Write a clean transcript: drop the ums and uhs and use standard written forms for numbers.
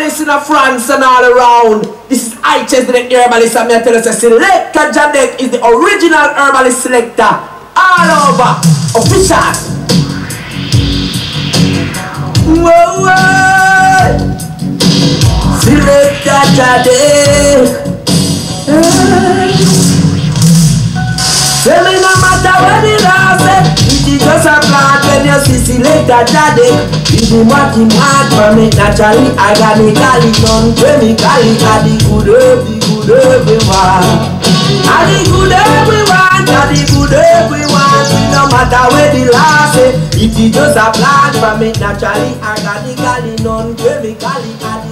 herbalists in France and all around. This is I-Chess the herbalist, and I tell you, Selector Jadek is the original herbalist selector. All over. Official. Whoa, whoa. Selector Jadek. Tell me no matter when it happens, it is just a plant when you see Selector Jadek. If you want him hard from it naturally, organically, non-chemically, and the good herb we want. And the good herb we want, and the good herb we want. No matter where the last it is just a plant from it naturally, organically, non-chemically, and